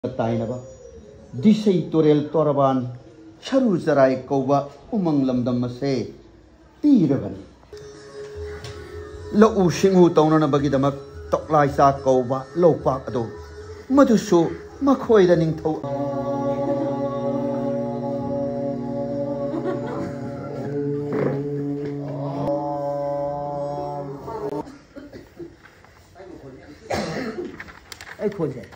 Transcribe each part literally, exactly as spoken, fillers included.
ताइनबा दिसै तोरेल तोरबान सरू जराय कौबा उमंग लमदम से पीरगनी लऊ सिंहु तौननबगिदमक तोक्लाइसा कौबा लोपाक अदो मधुसु मखोइदा Ningthou ai khôn thế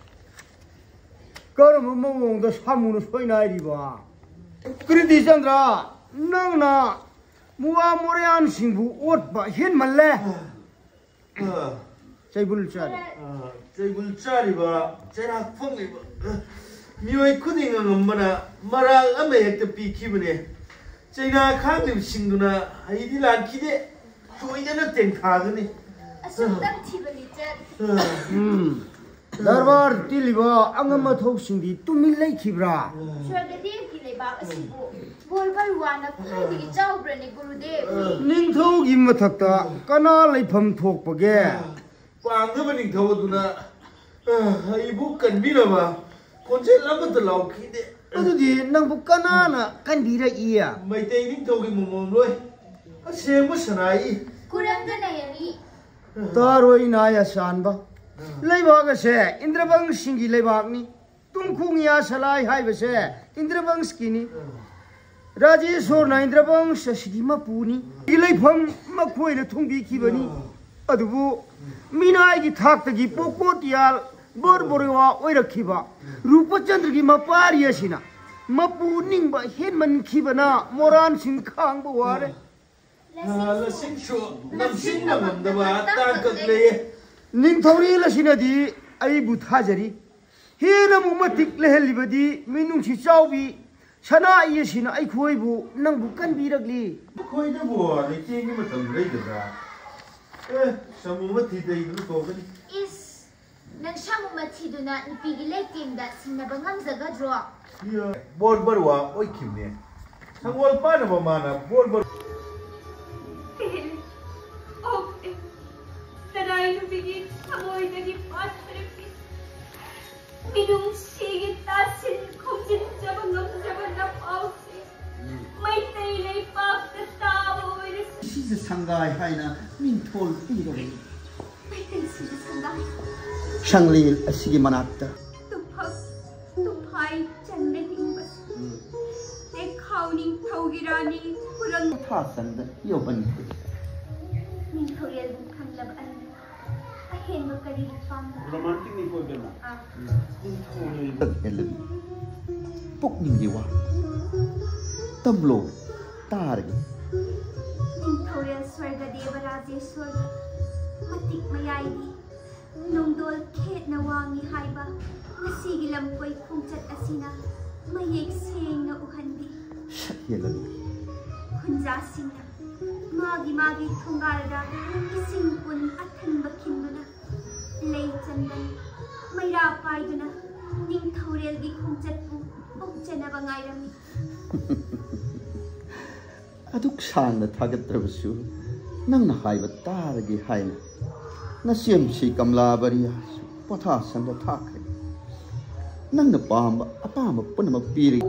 cơ mà mong mong đó sao muốn xoay này đi ba cái gì chẳng ra nang na mua morian sinh vụ ốt ba hiên mà lẽ chơi bul chơi chơi bul chơi đi ba chơi học phong đi ba miêu cứ đi ngang mà na mà ra ở mấy cái pi kia bên này chơi na khang điểm sinh đó na hay đi làm kia đấy thôi cho nó tiền khá cái này Darbar tiliba angama thok singdi tumi lei khibra Swagadev ki leba asibu bolbar wana khai digi chawbra ne gurudev ning thau gi mathakta kana leifam thok page pang da ning thau duna ai bu kan bi ba konche lam ta law khi de adudi nang bu kana na kan bi ra iya mai te ning thau gi mom loi a se mu sanai kurang da na yani taroi na ya san ba लेबाग से इंद्रवंश सिंगी लेबागनी तुमखुंगिया सलाई हाइबसे इंद्रवंश किनी राजेश्वर ना इंद्रवंश सिगी मपुनी इलेफम मखोइले थुंबी खिबनी अदुबु मिनाई की थाक्तगी पोकोटियाल बोरबोरवा ओइरखिबा रूपचंद्र की मपारियसिना मपुनिंगबा हेनमन खिबना मोरान सिंह खांगबो वारे la sing sho nam sing nam da ba ta ka le निंथौरी लसिनदी आई बुथाजरी हेन मुमतिक लेहलिबदी मिनुंसी चाउबी सना येसिना आई खोइबु नंगबु कनबिरगली खोइ द बो ले तेंगी मतम लेदरा ए samu mathi dei du to gani is nang samu mathi duna nipi gi leting da sinna bangam zaga dro ya bol barwa oi khimne sangwal pa na ma na bol bar Taray na bigit amoy naging patripis. Minung sigit tasin kung sinjabang ng sabang na pausi. May taylay pag na tao ay 시즈 상가이 하이나 민톨 삐러니 may tay sila sangay. 샹리 아시기 만았다 Tupag, tupay, tiyan na himbas. Ikaw ning tawgirani, kurang 타산다 요번 ning koreal bung khang laban ahen mo kari fam romantic ni ko dena 엘른 폭닝기와 땀로 따르기 ning koreal swarga deva rajeshwar matik mayaydi nongdol khet na wangi haiba nasigi lampoy khungchat asina mayek seng na uhandi 엘른 hunja singna magi magi thungalda ising pun athan bakhinduna lei chandan maira paiduna ning thorel gi khungchatpu okchana bangairami aduk sangna thagattrabasu nangna haiba taragi haina nasimsi kamla bariya potha sanda thakre nangna pamba apama punama piri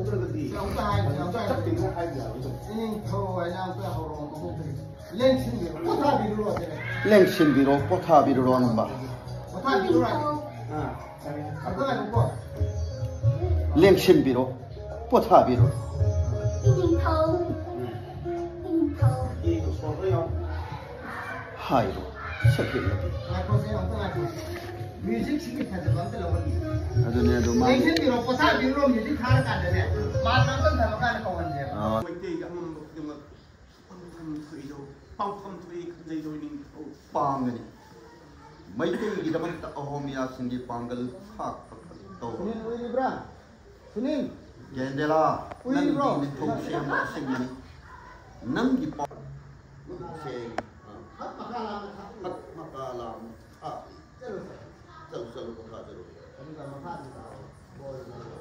lengsin biro potha biro namba lengsin biro potha biro ning thau ning thau hairo sakhe music सिंगी फजबन त lovely adune adu ma लेकिन बिरो पथा बिरो म्यूजिक खार कान दे मा तंग धम कान कवन दे mai te ga mam bak de ma pam pam thui do pam pam thui dei do ning o pangani maitei gi daman ta ahomia singi pangal khak to Sunil उई ब्रा Sunil gendela Ui, nang bro. ni thong siam singani nang gi pa se hat makalam hat makalam ha jal jal ko ka jalo